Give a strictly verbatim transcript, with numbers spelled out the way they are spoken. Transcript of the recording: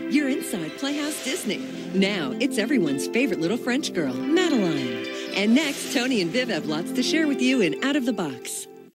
You're inside Playhouse Disney. Now, it's everyone's favorite little French girl, Madeline. And next, Tony and Viv have lots to share with you in Out of the Box.